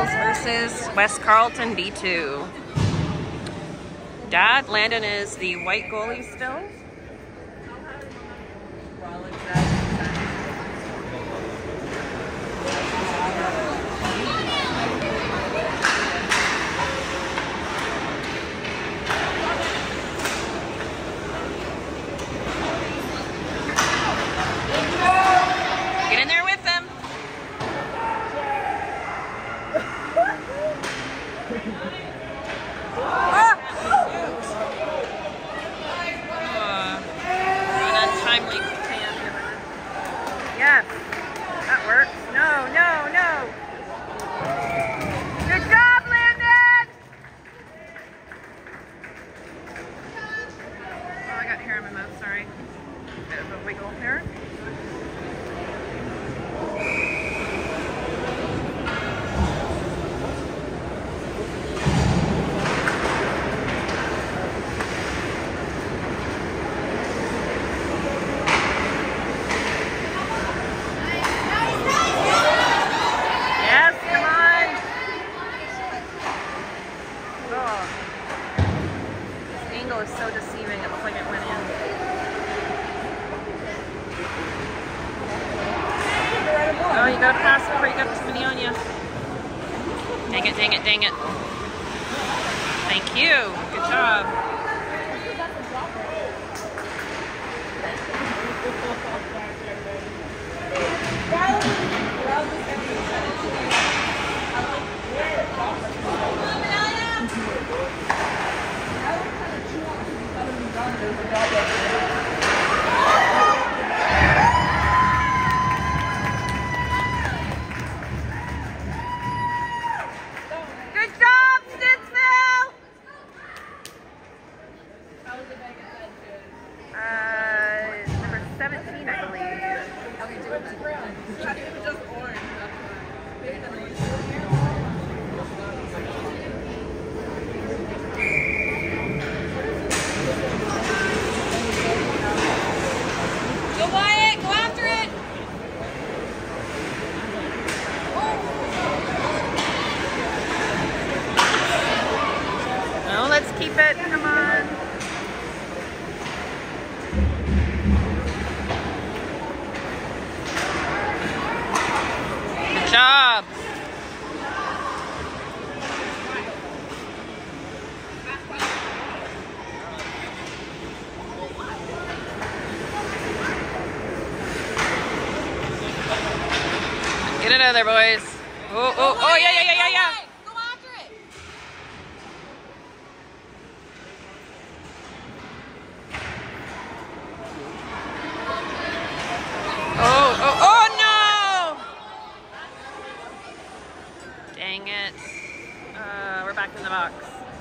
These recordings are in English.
Eagles versus West Carleton D2. Dad, Landon is the white goalie still. Get in there with them. Yes, that works. No, no, no. Good job, Landon! Oh, I got hair in my mouth, sorry. Bit of a wiggle here. Is so deceiving. It looked like it went in. Oh, you gotta pass before you got too many on you. Dang it, dang it, dang it. Thank you. Good job. Good job, Stittsville! How was the bag of number 17, I believe. Okay, do it brown. It was just orange. Go Wyatt, go after it! No, let's keep it, come on. Good job. Get it out of there, boys. Oh, oh, oh, yeah, yeah, yeah, yeah, yeah. Go after it. Oh, oh, oh, no! Dang it. We're back in the box.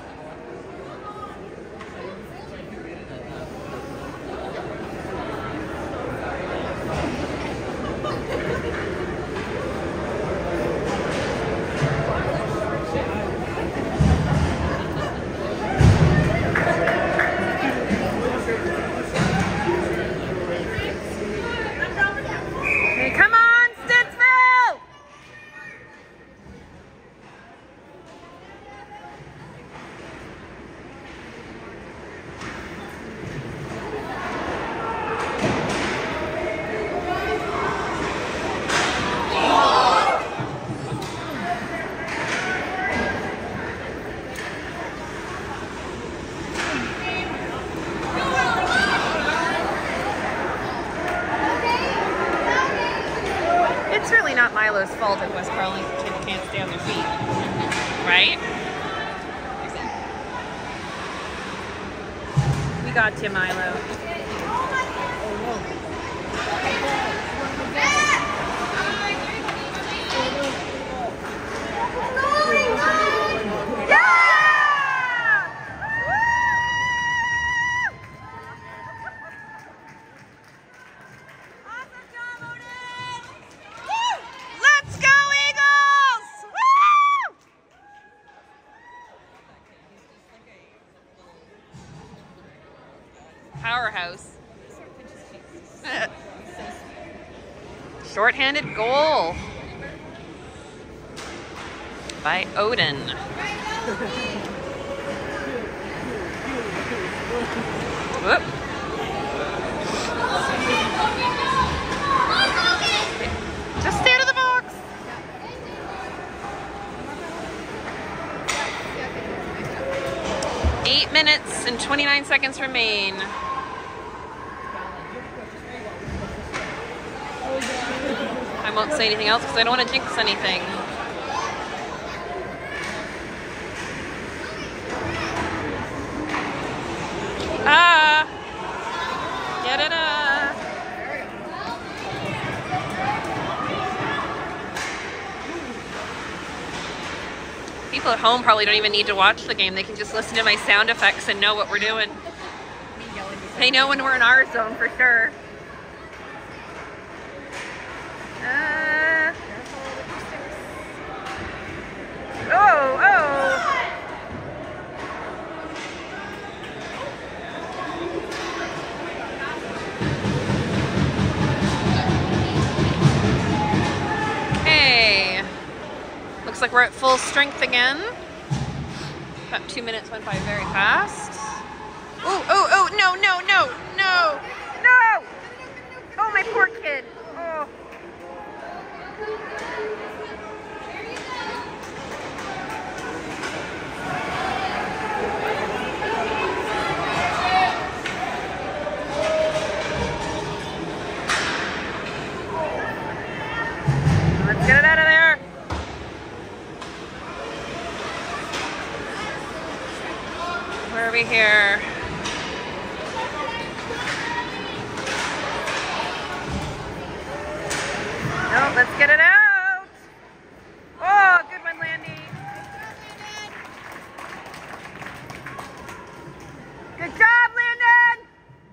It's really not Milo's fault if West Carleton can't stay on their feet, right? We got you, Milo. Powerhouse. Short-handed goal. by Odin. Whoop. Just stay out of the box. 8 minutes and 29 seconds remain. I won't say anything else because I don't want to jinx anything. Ah! Get it up! People at home probably don't even need to watch the game. They can just listen to my sound effects and know what we're doing. They know when we're in our zone for sure. Okay. Looks like we're at full strength again. About 2 minutes went by very fast. Oh, no, no, no, no, no! Oh, my poor kid. Oh. Let's get it out of there. Where are we here? No, let's get it out. Oh, good one, Landy. Good job, Landon.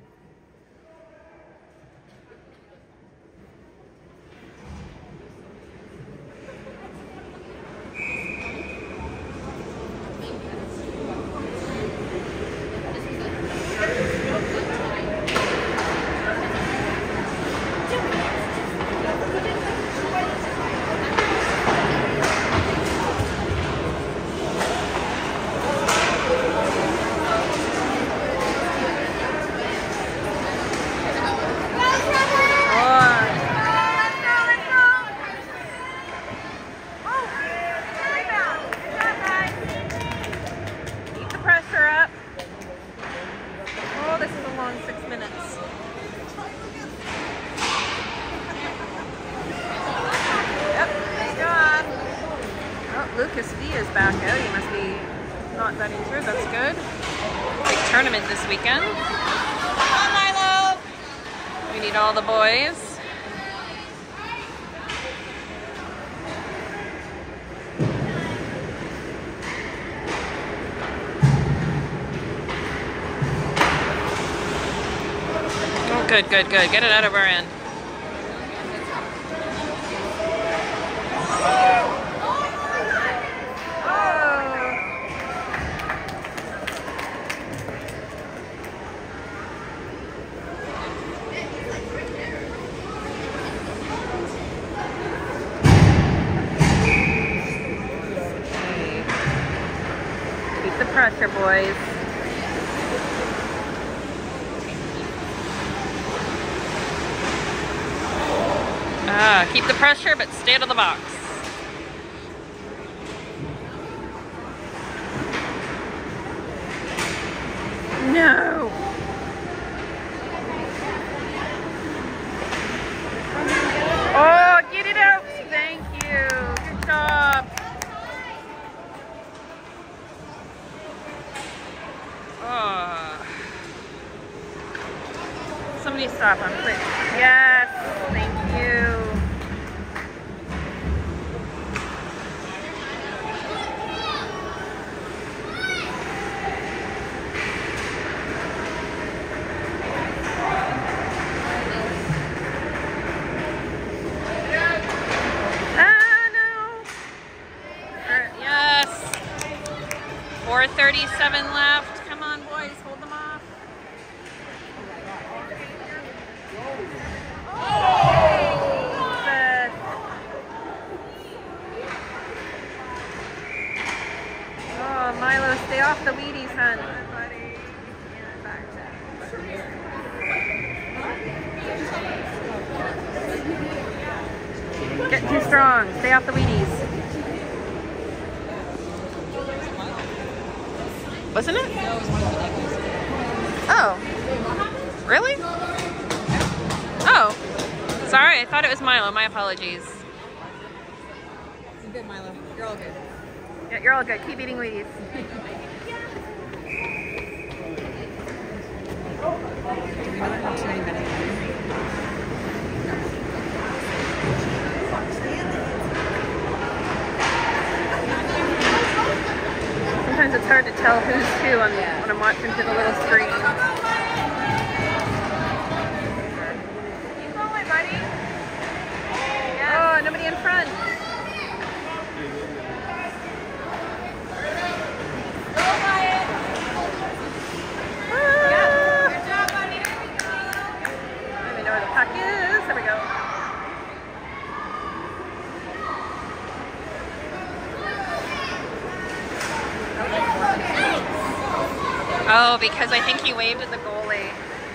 Lucas V is back out. He must be not that injured. That's good. Big tournament this weekend. Come on, Milo! We need all the boys. Oh, good, good, good. Get it out of our end. Pressure, boys. Keep the pressure, but stay out of the box. No. Oh, get it out. Thank you. Good job. Oh. Somebody stop. I'm quick. Yes. Thank you. Yes. 4:37 left. Come on, boys. Hold them off. off the Wheaties, hun. Get too strong. Stay off the Wheaties. Wasn't it? No, it was one of the necklaces. Oh. Really? Oh. Sorry, I thought it was Milo. My apologies. You're good, Milo. You're all good. Yeah, you're all good. Keep eating Wheaties. We don't have too many minutes. Sometimes it's hard to tell who's who when I'm watching through the little screen. Keep going, buddy. Yes. Oh, nobody in front. Go, Wyatt. Yeah. Good job, buddy. Let me know where the puck is. There we go. Oh, because I think he waved at the goalie.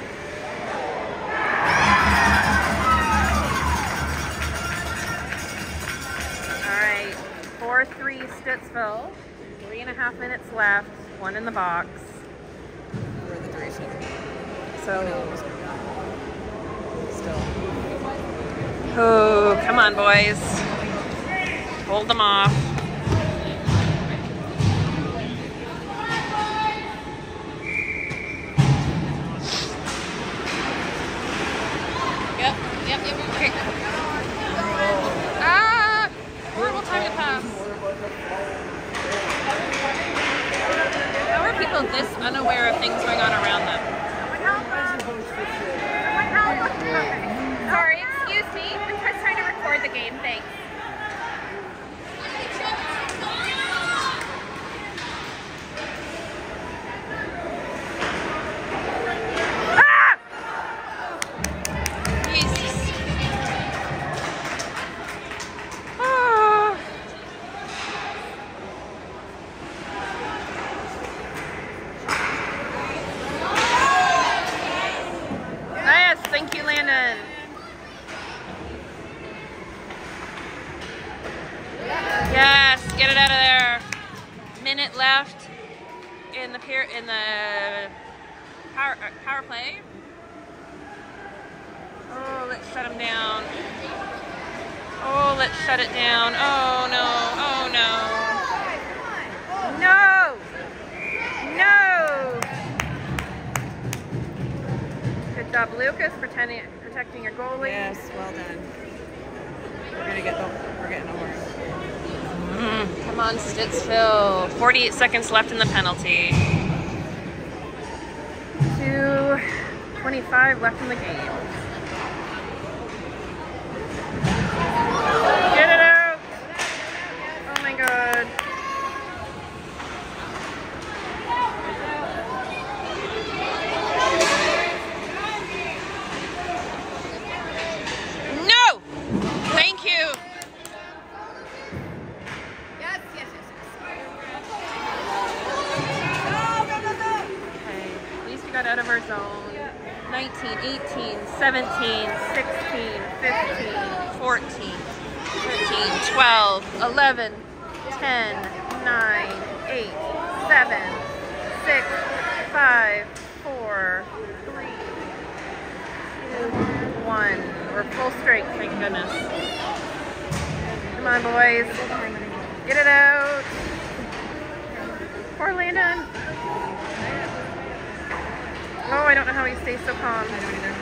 All right, 4-3 Stittsville. 3.5 minutes left. One in the box. Where are the durations? So, Still. oh, come on, boys. Hold them off. Yep. Okay. Ah! Horrible time to pass. How are people this unaware of things going on around them? Sorry, excuse me. I'm just trying to record the game. Thanks. Thank you, Landon. Yes, get it out of there. Minute left in the power play. Oh, let's shut him down. Oh, let's shut it down. Oh no! Oh no! No! No! Good job, Lucas, protecting your goalie. Yes, well done. We're getting over. Come on, Stittsville. 48 seconds left in the penalty. 2:25 left in the game. Get it out! Oh my god. No! Thank you. Yes. Okay, at least we got out of our zone. 19, 18, 17, 16, 15, 14, 13, 12, 11, 10, 9, 8, 7, 6, 5, 4, 3, 2, 1. We're full strength, thank goodness. Come on, boys. Get it out. Poor Landon. Oh, I don't know how he stays so calm. I don't either.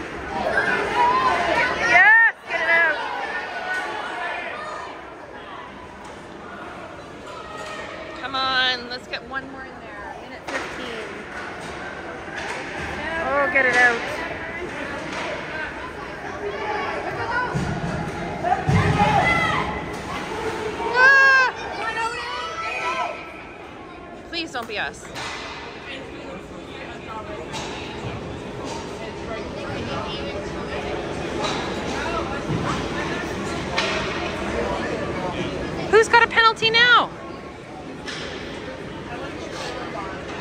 Yes! Get it out! Come on, let's get one more in there. Minute 15. Oh, get it out. Ah! Please don't be us. Who's got a penalty now?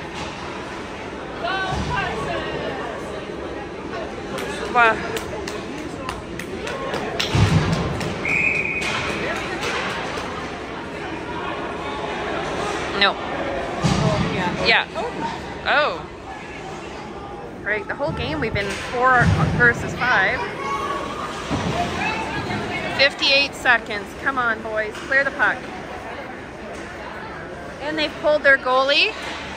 Wow. No. Yeah. Oh. Right, the whole game we've been 4 versus 5. 58 seconds. Come on, boys. Clear the puck. And they've pulled their goalie.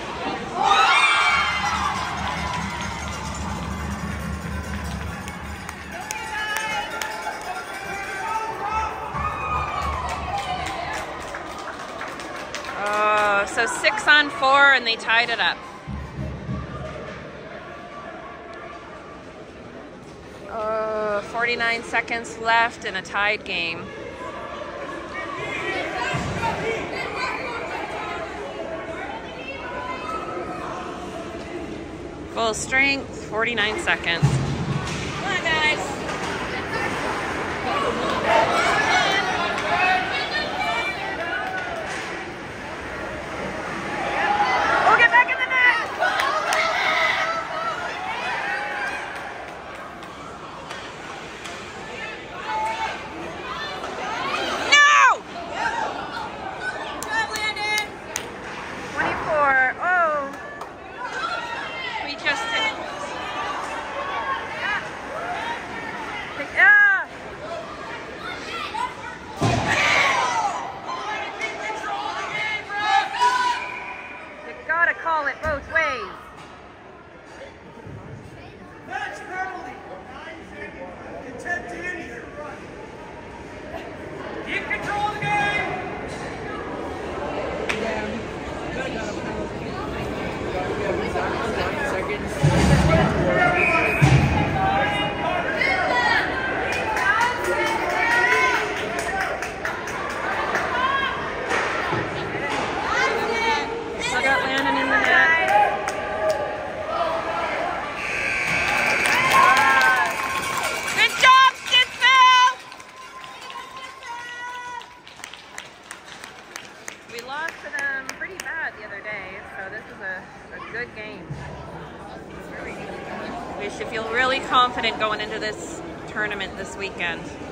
So 6 on 4 and they tied it up. 49 seconds left in a tied game. Full strength, 49 seconds. Come on, guys. Oh, get back in the net! No! 24. Oh. We just did. Yeah. You gotta call it both ways. Match penalty. Attempt to injure. Keep control of the game. Still got Landon in the net. Good job, Stittsville! We lost to them pretty bad the other day, so this is a good game. We should feel really confident going into this tournament this weekend.